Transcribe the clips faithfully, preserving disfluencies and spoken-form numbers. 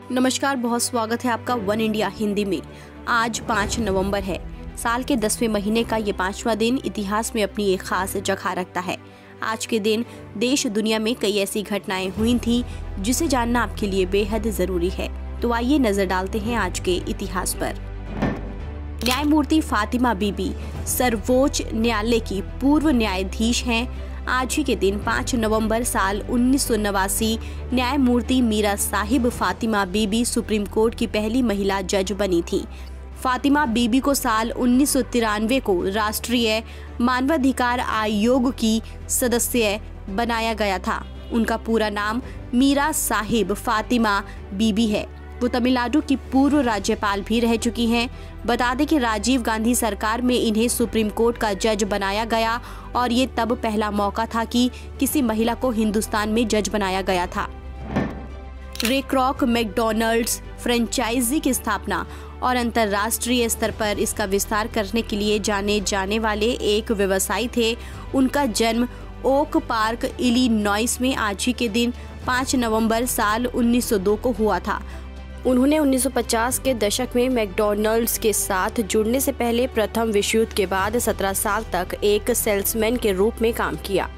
नमस्कार, बहुत स्वागत है आपका वन इंडिया हिंदी में। आज पाँच नवंबर है। साल के दसवें महीने का ये पांचवा दिन इतिहास में अपनी एक खास जगह रखता है। आज के दिन देश दुनिया में कई ऐसी घटनाएं हुई थी जिसे जानना आपके लिए बेहद जरूरी है। तो आइए नजर डालते हैं आज के इतिहास पर। न्यायमूर्ति फातिमा बीबी सर्वोच्च न्यायालय की पूर्व न्यायाधीश हैं। आज ही के दिन पाँच नवंबर साल उन्नीस सौ नवासी न्यायमूर्ति मीरा साहिब फातिमा बीबी सुप्रीम कोर्ट की पहली महिला जज बनी थी। फातिमा बीबी को साल उन्नीस सौ तिरानवे को राष्ट्रीय मानवाधिकार आयोग की सदस्य बनाया गया था। उनका पूरा नाम मीरा साहिब फातिमा बीबी है। वो तमिलनाडु की पूर्व राज्यपाल भी रह चुकी हैं। बता दें कि राजीव गांधी सरकार में इन्हें सुप्रीम कोर्ट का जज बनाया गया और ये तब पहला मौका था कि किसी महिला को हिंदुस्तान में जज बनाया गया था। रे क्रॉक मैकडॉनल्ड्स फ्रेंचाइजी की स्थापना और अंतर्राष्ट्रीय स्तर पर इसका विस्तार करने के लिए जाने जाने वाले एक व्यवसायी थे। उनका जन्म ओक पार्क इलिनॉइस में आज ही के दिन पाँच नवंबर साल उन्नीस सौ दो को हुआ था। उन्होंने उन्नीस सौ पचास के दशक में मैकडॉनल्ड्स के साथ जुड़ने से पहले प्रथम विश्व युद्ध के बाद सत्रह साल तक एक सेल्समैन के रूप में काम किया।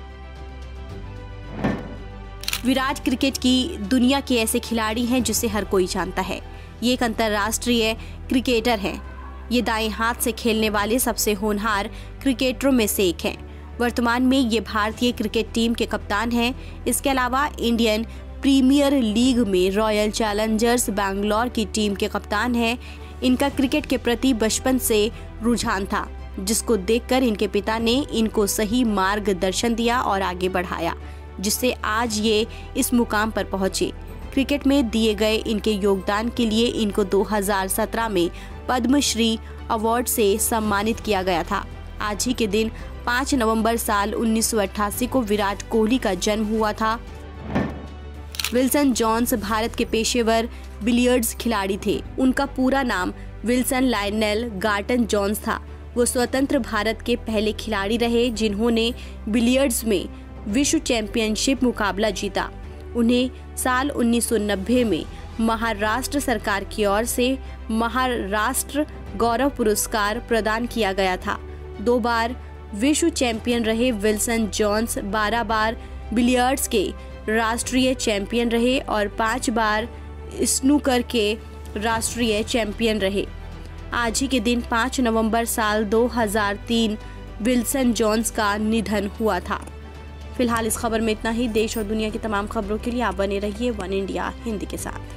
विराट क्रिकेट की दुनिया के ऐसे खिलाड़ी हैं जिसे हर कोई जानता है। ये एक अंतर्राष्ट्रीय क्रिकेटर हैं। ये दाएं हाथ से खेलने वाले सबसे होनहार क्रिकेटरों में से एक हैं। वर्तमान में ये भारतीय क्रिकेट टीम के कप्तान हैं। इसके अलावा इंडियन प्रीमियर लीग में रॉयल चैलेंजर्स बैंगलोर की टीम के कप्तान हैं। इनका क्रिकेट के प्रति बचपन से रुझान था, जिसको देखकर इनके पिता ने इनको सही मार्गदर्शन दिया और आगे बढ़ाया, जिससे आज ये इस मुकाम पर पहुंचे। क्रिकेट में दिए गए इनके योगदान के लिए इनको दो हज़ार सत्रह में पद्मश्री अवार्ड से सम्मानित किया गया था। आज ही के दिन पाँच नवंबर साल उन्नीस सौ अट्ठासी को विराट कोहली का जन्म हुआ था। विल्सन जॉन्स भारत के पेशेवर बिलियर्ड्स खिलाड़ी थे। उनका पूरा नाम विल्सन लायनेल गार्टन जॉन्स था। वो स्वतंत्र भारत के पहले खिलाड़ी रहे जिन्होंने बिलियर्ड्स में विश्व चैंपियनशिप मुकाबला जीता। उन्हें साल उन्नीस सौ नब्बे में महाराष्ट्र सरकार की ओर से महाराष्ट्र गौरव पुरस्कार प्रदान किया गया था। दो बार विश्व चैंपियन रहे विल्सन जॉन्स बारह बार बिलियर्ड्स के राष्ट्रीय चैंपियन रहे और पांच बार स्नूकर के राष्ट्रीय चैंपियन रहे। आज ही के दिन पाँच नवंबर साल दो हज़ार तीन विल्सन जॉन्स का निधन हुआ था। फिलहाल इस खबर में इतना ही। देश और दुनिया की तमाम खबरों के लिए आप बने रहिए वन इंडिया हिंदी के साथ।